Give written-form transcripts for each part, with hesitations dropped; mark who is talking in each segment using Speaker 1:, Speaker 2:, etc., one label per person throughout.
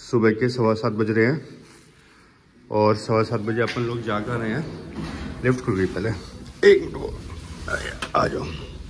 Speaker 1: सुबह के 7:15 बज रहे हैं और 7:15 बजे अपन लोग जा कर रहे हैं। लिफ्ट खुल गई, पहले 1 मिनट आ जाओ।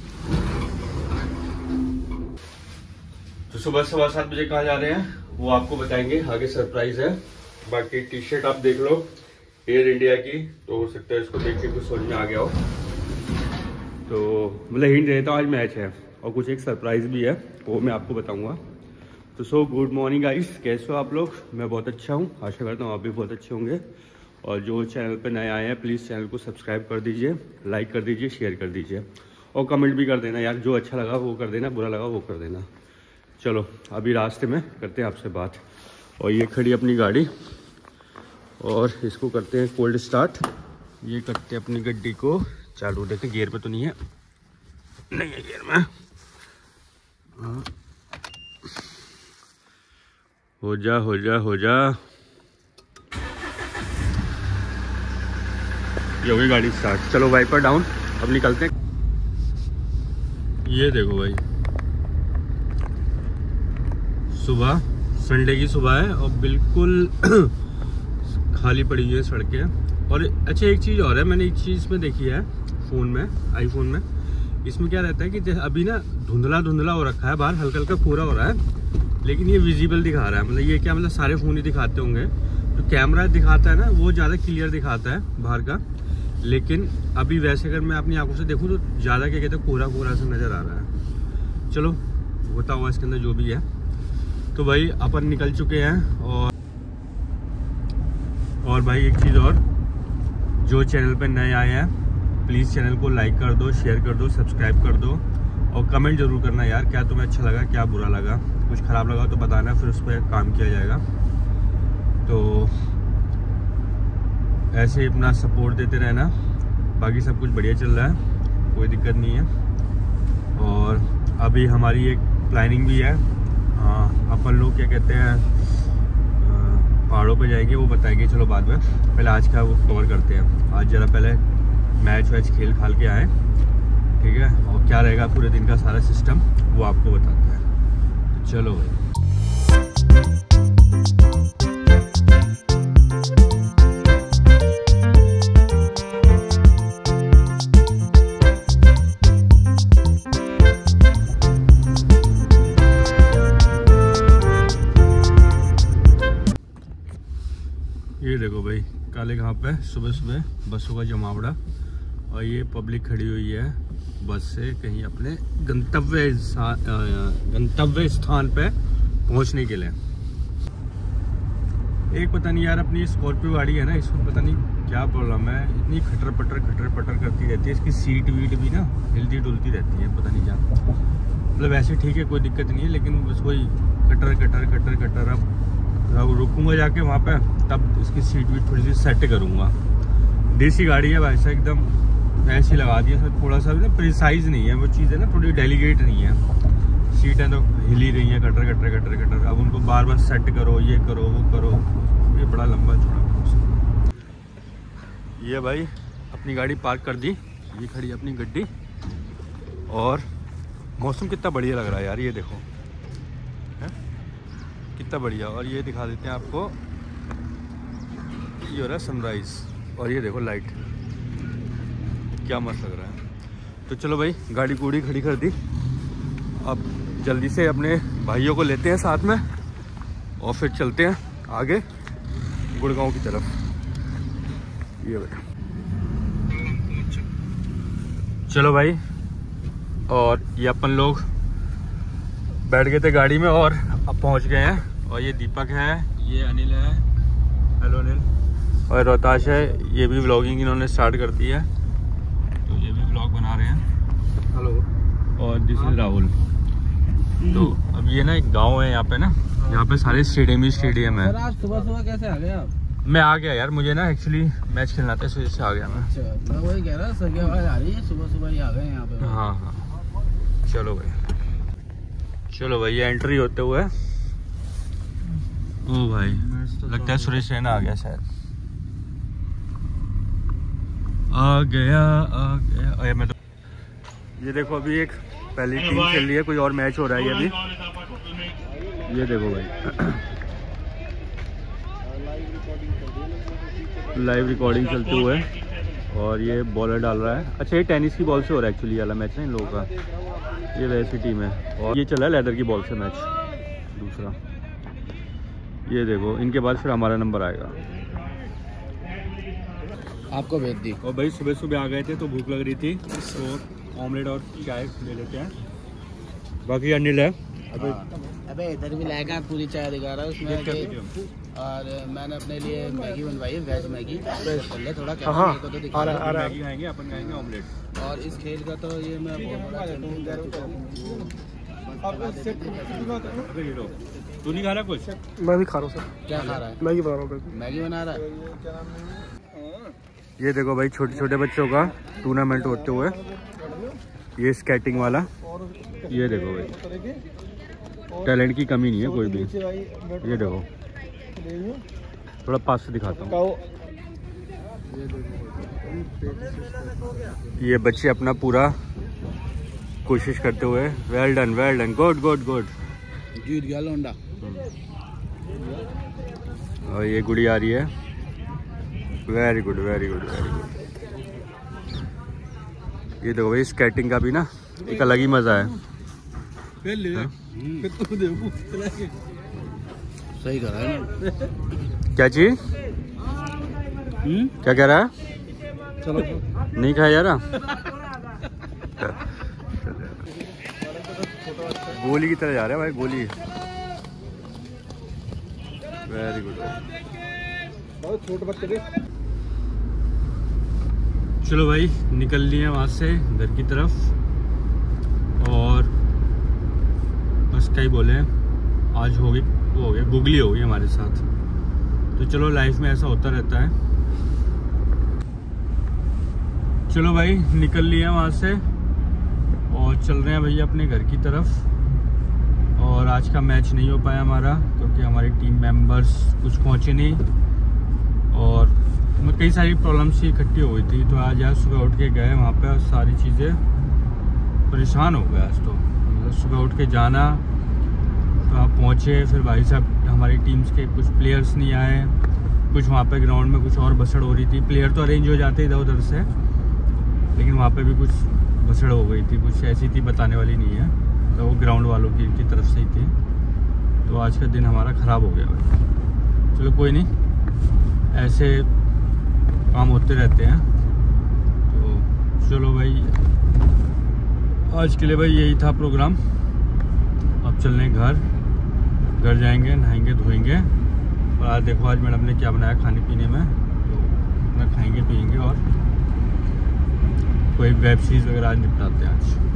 Speaker 1: तो सुबह 7:15 बजे कहाँ जा रहे हैं वो आपको बताएंगे, आगे सरप्राइज है। बाकी टी शर्ट आप देख लो एयर इंडिया की, तो हो सकता है इसको देख के कुछ समझ में आ गया हो। तो मतलब हिंट देता हूँ, आज मैच है और कुछ एक सरप्राइज भी है, वो मैं आपको बताऊंगा। तो सो गुड मॉर्निंग गाइस, कैसे हो आप लोग? मैं बहुत अच्छा हूँ, आशा करता हूँ आप भी बहुत अच्छे होंगे। और जो चैनल पे नए आए हैं प्लीज़ चैनल को सब्सक्राइब कर दीजिए, लाइक कर दीजिए, शेयर कर दीजिए और कमेंट भी कर देना यार, जो अच्छा लगा वो कर देना, बुरा लगा वो कर देना। चलो अभी रास्ते में करते हैं आपसे बात। और ये खड़ी अपनी गाड़ी और इसको करते हैं कोल्ड स्टार्ट। ये करते हैं अपनी गड्डी को चालू, देखें गियर पे तो नहीं है, नहीं है गियर में। हाँ हो जा हो जा हो जा, ये हो गई गाड़ी स्टार्ट। चलो वाइपर डाउन, अब निकलते हैं। ये देखो भाई, सुबह संडे की सुबह है और बिल्कुल खाली पड़ी हुई है सड़कें। और अच्छा एक चीज़ और है, मैंने एक चीज़ में देखी है फ़ोन में, आईफोन में, इसमें क्या रहता है कि अभी ना धुंधला धुंधला हो रखा है, बाहर हल्का हल्का कोहरा हो रहा है, लेकिन ये विजिबल दिखा रहा है। मतलब ये क्या, मतलब सारे फ़ोन ही दिखाते होंगे, तो कैमरा दिखाता है ना वो ज़्यादा क्लियर दिखाता है बाहर का, लेकिन अभी वैसे अगर मैं अपनी आंखों से देखूँ तो ज़्यादा क्या कहते हैं कोहरा कोहरा सा नज़र आ रहा है। चलो होता हुआ इसके अंदर जो भी है। तो भाई अपन निकल चुके हैं। और भाई एक चीज़ और, जो चैनल पे नए आए हैं प्लीज़ चैनल को लाइक कर दो, शेयर कर दो, सब्सक्राइब कर दो और कमेंट ज़रूर करना यार, क्या तुम्हें अच्छा लगा, क्या बुरा लगा, कुछ ख़राब लगा तो बताना, फिर उस पर काम किया जाएगा। तो ऐसे ही अपना सपोर्ट देते रहना। बाकी सब कुछ बढ़िया चल रहा है, कोई दिक्कत नहीं है। और अभी हमारी एक प्लानिंग भी है, अपन लोग क्या कहते हैं पहाड़ों पे जाएंगे, वो बताएंगे चलो बाद में। पहले आज का वो कवर करते हैं। आज ज़रा पहले मैच वैच खेल खाल के आए, ठीक है, और क्या रहेगा पूरे दिन का सारा सिस्टम वो आपको बताते हैं। तो चलो भाई, ये देखो भाई काले घाट पे सुबह सुबह बसों का जमावड़ा, और ये पब्लिक खड़ी हुई है बस से कहीं अपने गंतव्य स्थान पे पहुंचने के लिए। एक पता नहीं यार, अपनी स्कॉर्पियो गाड़ी है ना, इसमें पता नहीं क्या प्रॉब्लम है, इतनी खटर पटर करती रहती है, इसकी सीट वीट भी ना हिलती डुलती रहती है, पता नहीं क्या। मतलब वैसे ठीक है कोई दिक्कत नहीं है, लेकिन बस वही कटर। अब रुकूंगा जाके वहाँ पे, तब इसकी सीट भी थोड़ी सी सेट करूँगा। देसी गाड़ी है भाई साहब, एकदम ऐसी लगा दी है, इसमें थोड़ा सा भी ना प्रिसाइज नहीं है, वो चीज़ है ना थोड़ी डेलीकेट नहीं है। सीटें तो हिल ही रही हैं कटर। अब उनको बार बार सेट करो, ये करो वो करो, ये बड़ा लंबा चौड़ा। ये भाई अपनी गाड़ी पार्क कर दी, ये खड़ी अपनी गड्डी। और मौसम कितना बढ़िया लग रहा है यार, ये देखो कितना बढ़िया। और ये दिखा देते हैं आपको, ये हो रहा है सनराइज़, और ये देखो लाइट, क्या मस्त लग रहा है। तो चलो भाई गाड़ी कूड़ी खड़ी कर दी, अब जल्दी से अपने भाइयों को लेते हैं साथ में और फिर चलते हैं आगे गुड़गांव की तरफ। ये भाई चलो भाई, और ये अपन लोग बैठ गए थे गाड़ी में और अब पहुंच गए हैं। और ये दीपक है, ये अनिल है, हेलो अनिल, और रोहताश है, ये भी व्लॉगिंग इन्होंने स्टार्ट कर दी है, तो ये भी व्लॉग बना रहे हैं, हेलो। और दिस इज राहुल। तो अब ये ना एक गांव है यहाँ पे ना, यहाँ पे सारे स्टेडियम है।
Speaker 2: सर आज सुबह कैसे आ गए आप?
Speaker 1: मैं आ गया यार, मुझे ना एक्चुअली मैच खेलना था, इस वजह से आ गया मैं।
Speaker 2: अच्छा, मैं वही कह रहा, सर आवाज आ रही है, सुबह ही आ गए यहाँ पे।
Speaker 1: हाँ चलो भाई ये एंट्री होते हुए, ओ भाई लगता है सुरेश रैना आ गया शायद, आ गया। अरे मैं तो, ये देखो अभी एक पहली टीम खेल रही है, कोई और मैच हो रहा है ये अभी, ये देखो भाई लाइव रिकॉर्डिंग चलते हुए। और ये बॉलर डाल रहा है। अच्छा, ये टेनिस की बॉल से हो रहा है एक्चुअली ये वाला मैच है इन लोगों का। ये वैसी टीम है और ये चला है लेदर की बॉल से मैच दूसरा। ये देखो, इनके बाद फिर हमारा नंबर आएगा।
Speaker 2: आपको भेज दी।
Speaker 1: और भाई सुबह सुबह आ गए थे तो भूख लग रही थी, तो ऑमलेट और चाय ले लेते हैं। बाकी अनिल है।
Speaker 2: अबे इधर भी लाएगा, पूरी चाय दिखा रहा है उसमें। और मैंने अपने लिए मैगी बनवाई है, वेज मैगी। पहले थोड़ा को तो दिखा रहा है।
Speaker 1: मैगी खाएंगे, अपन खाएंगे ऑमलेट।
Speaker 2: और इस खेल का तो ये मैं बहुत बड़ा
Speaker 1: तू नहीं खा रहा कुछ?
Speaker 3: मैं भी खा रहा हूँ सर।
Speaker 2: क्या खा रहा है?
Speaker 3: मैगी बना रहा हूँ।
Speaker 2: मैगी बना रहा है।
Speaker 1: ये देखो भाई, छोटे छोटे बच्चों का टूर्नामेंट होते हुए। ये स्केटिंग वाला, ये देखो भाई, टैलेंट की कमी नहीं है कोई भी। ये देखो, थोड़ा पास से दिखाता हूँ। ये बच्चे अपना पूरा कोशिश करते हुए। Well done, well done, good good good.
Speaker 2: जीत गया लौंडा।
Speaker 1: और ये गुड़ी आ रही है। Very good, very good, very good. ये देखो भाई, स्केटिंग का भी ना एक अलग ही मजा है।
Speaker 2: सही करा है ना।
Speaker 1: क्या चीज? क्या कह रहा है?
Speaker 3: चलो
Speaker 1: नहीं खाया जा रहा। गोली की तरह जा रहा है भाई, गोली। Very good.
Speaker 3: बहुत छोटे बच्चे थे।
Speaker 1: चलो भाई, निकल लिए वहाँ से घर की तरफ। और बस क्या ही बोले, आज हो गई वो हो गया, गुगली हो गई हमारे साथ। तो चलो, लाइफ में ऐसा होता रहता है। चलो भाई, निकल लिए वहाँ से और चल रहे हैं भैया अपने घर की तरफ। और आज का मैच नहीं हो पाया हमारा, क्योंकि हमारी टीम मेंबर्स कुछ पहुँचे नहीं और कई सारी प्रॉब्लम्स इकट्ठी हो गई थी। तो आज सुबह उठ के गए वहाँ पे, सारी चीज़ें परेशान हो गया आज तो। मतलब सुबह उठ के जाना, तो आप पहुँचे, फिर भाई साहब हमारी टीम्स के कुछ प्लेयर्स नहीं आए। कुछ वहाँ पे ग्राउंड में कुछ और भसड़ हो रही थी। प्लेयर तो अरेंज हो जाते इधर उधर से, लेकिन वहाँ पे भी कुछ भसड़ हो गई थी। कुछ ऐसी थी बताने वाली नहीं है, तो वो ग्राउंड वालों की तरफ से ही थी। तो आज का दिन हमारा ख़राब हो गया भाई। चलो कोई नहीं, ऐसे काम होते रहते हैं। तो चलो भाई, आज के लिए भाई यही था प्रोग्राम। अब चल रहे घर जाएंगे, नहाएंगे धोएंगे। और आज देखो, आज मैडम ने क्या बनाया खाने पीने में, तो अपना खाएंगे पिएंगे और कोई वेब सीरीज़ वगैरह आज निपटाते हैं आज।